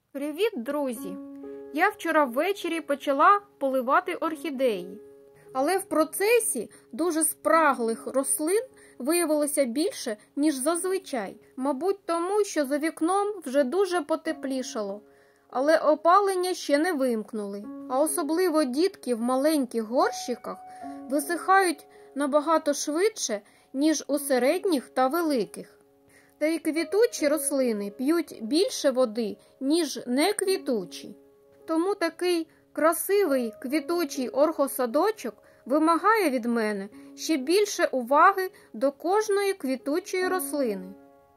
Привіт, друзі! Я вчора ввечері почала поливати орхідеї. Але в процесі дуже спраглих рослин виявилося більше, ніж зазвичай. Мабуть, тому, що за вікном вже дуже потеплішало, але опалення ще не вимкнули. А особливо дітки в маленьких горщиках висихають набагато швидше, ніж у середніх та великих. Та й квітучі рослини п'ють більше води, ніж неквітучі. Тому такий красивий квітучий орхосадочок вимагає від мене ще більше уваги до кожної квітучої рослини.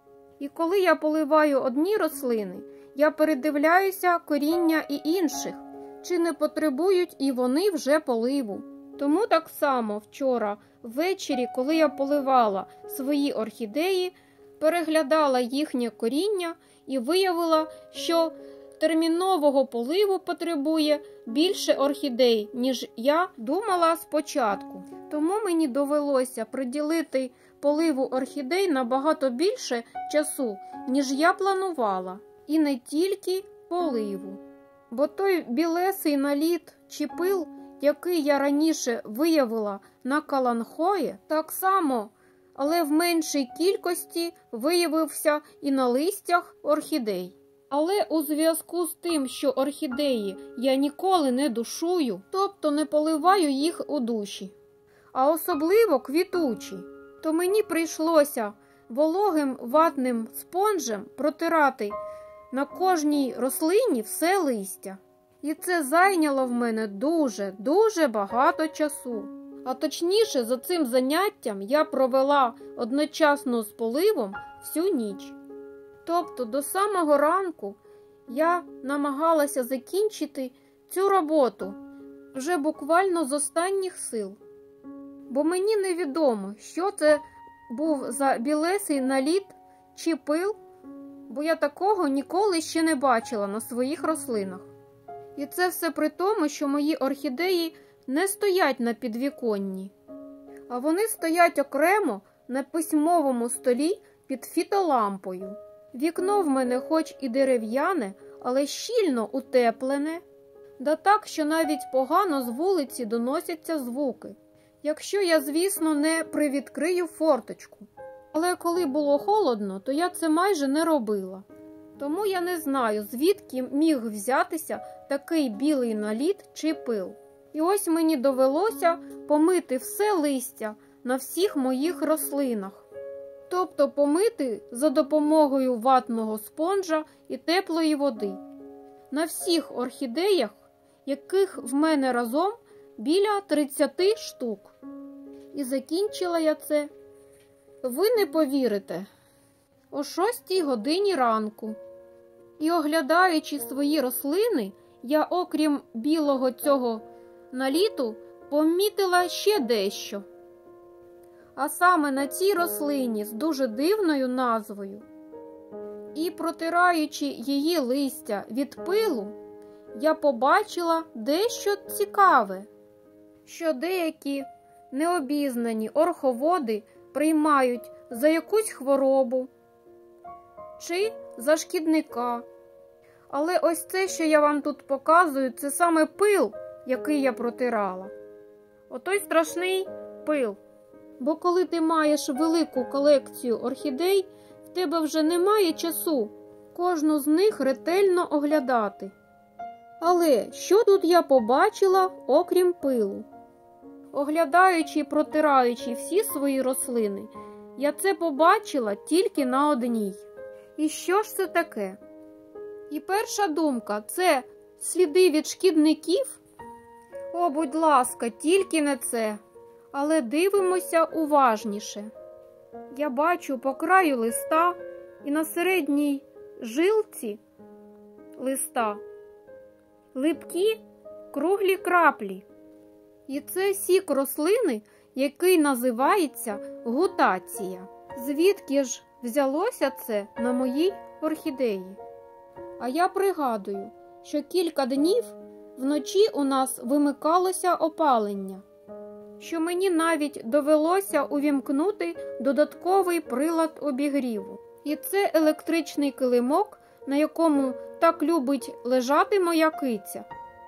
І коли я поливаю одні рослини, я передивляюся коріння і інших, чи не потребують і вони вже поливу. Тому так само вчора ввечері, коли я поливала свої орхідеї, переглядала їхнє коріння і виявила, що термінового поливу потребує більше орхідей, ніж я думала спочатку. Тому мені довелося приділити поливу орхідей набагато більше часу, ніж я планувала. І не тільки поливу. Бо той білесий наліт чи пил, який я раніше виявила на каланхої, так само, але в меншій кількості виявився і на листях орхідей. Але у зв'язку з тим, що орхідеї я ніколи не душую, тобто не поливаю їх у душі, а особливо квітучі, то мені прийшлося вологим ватним спонжем протирати на кожній рослині все листя. І це зайняло в мене дуже багато часу. А точніше, за цим заняттям я провела одночасно з поливом всю ніч. Тобто до самого ранку я намагалася закінчити цю роботу вже буквально з останніх сил. Бо мені невідомо, що це був за білесий наліт чи пил, бо я такого ніколи ще не бачила на своїх рослинах. І це все при тому, що мої орхідеї не стоять на підвіконні, а вони стоять окремо на письмовому столі під фітолампою. Вікно в мене хоч і дерев'яне, але щільно утеплене, да так, що навіть погано з вулиці доносяться звуки, якщо я, звісно, не привідкрию форточку. Але коли було холодно, то я це майже не робила. Тому я не знаю, звідки міг взятися такий білий наліт чи пил. І ось мені довелося помити все листя на всіх моїх рослинах. Тобто помити за допомогою ватного спонжа і теплої води. На всіх орхідеях, яких в мене разом біля 30 штук. І закінчила я це, ви не повірите, о 6 годині ранку. І оглядаючи свої рослини, я окрім білого цього наліту помітила ще дещо. А саме на цій рослині з дуже дивною назвою. І протираючи її листя від пилу, я побачила дещо цікаве, що деякі необізнані орховоди приймають за якусь хворобу чи за шкідника. Але ось це, що я вам тут показую, це саме пил, який я протирала. Отой страшний пил. Бо коли ти маєш велику колекцію орхідей, в тебе вже немає часу кожну з них ретельно оглядати. Але що тут я побачила, окрім пилу? Оглядаючи і протираючи всі свої рослини, я це побачила тільки на одній. І що ж це таке? І перша думка – це сліди від шкідників? О, будь ласка, тільки не це. Але дивимося уважніше. Я бачу по краю листа і на середній жилці листа липкі круглі краплі. І це сік рослини, який називається гутація. Звідки ж взялося це на моїй орхідеї? А я пригадую, що кілька днів вночі у нас вимикалося опалення, що мені навіть довелося увімкнути додатковий прилад обігріву. І це електричний килимок, на якому так любить лежати моя киця.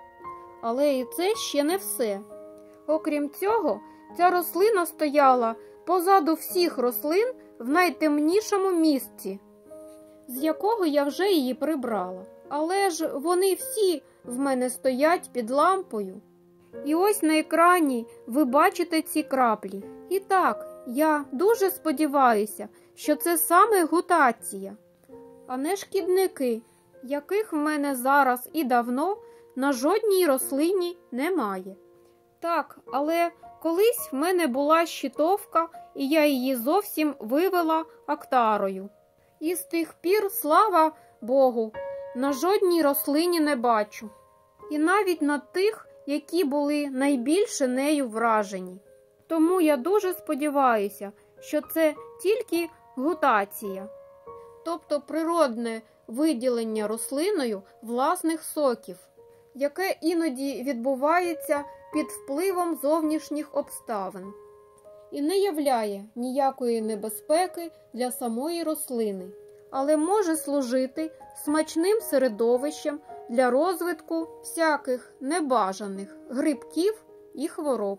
Але і це ще не все. Окрім цього, ця рослина стояла позаду всіх рослин в найтемнішому місці, з якого я вже її прибрала. Але ж вони всі в мене стоять під лампою. І ось на екрані ви бачите ці краплі. І так, я дуже сподіваюся, що це саме гутація, а не шкідники, яких в мене зараз і давно на жодній рослині немає. Так, але колись в мене була щитовка, і я її зовсім вивела актарою. І з тих пір, слава Богу, на жодній рослині не бачу. І навіть на тих, які були найбільше нею вражені. Тому я дуже сподіваюся, що це тільки гутація, тобто природне виділення рослиною власних соків, яке іноді відбувається під впливом зовнішніх обставин і не являє ніякої небезпеки для самої рослини, але може служити смачним середовищем для розвитку всяких небажаних грибків і хвороб.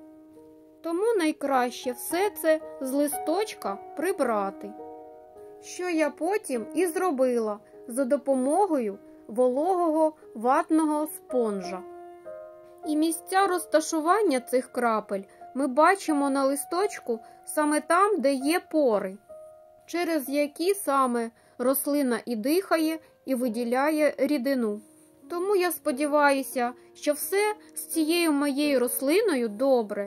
Тому найкраще все це з листочка прибрати, що я потім і зробила за допомогою вологого ватного спонжа. І місця розташування цих крапель ми бачимо на листочку саме там, де є пори, через які саме рослина і дихає, і виділяє рідину. Тому я сподіваюся, що все з цією моєю рослиною добре.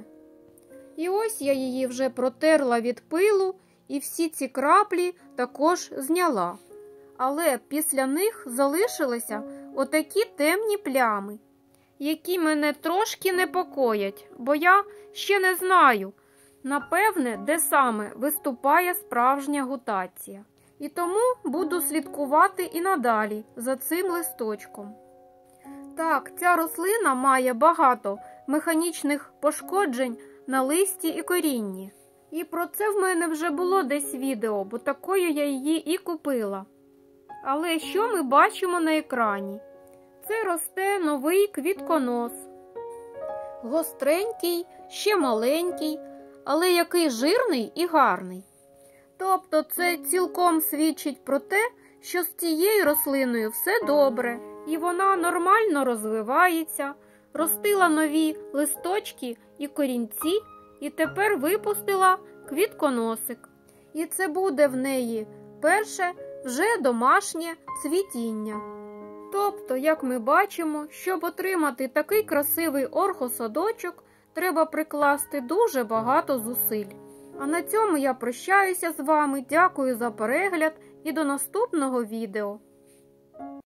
І ось я її вже протерла від пилу, і всі ці краплі також зняла. Але після них залишилися отакі темні плями, які мене трошки непокоять, бо я ще не знаю, напевне, де саме виступає справжня гутація. І тому буду слідкувати і надалі за цим листочком. Так, ця рослина має багато механічних пошкоджень на листі і корінні. І про це в мене вже було десь відео, бо такою я її і купила. Але що ми бачимо на екрані? Це росте новий квітконос. Гостренький, ще маленький, але який жирний і гарний. Тобто це цілком свідчить про те, що з цією рослиною все добре, і вона нормально розвивається, ростила нові листочки і корінці, і тепер випустила квітконосик. І це буде в неї перше вже домашнє цвітіння. Тобто, як ми бачимо, щоб отримати такий красивий орхосадочок, треба прикласти дуже багато зусиль. А на цьому я прощаюся з вами, дякую за перегляд і до наступного відео.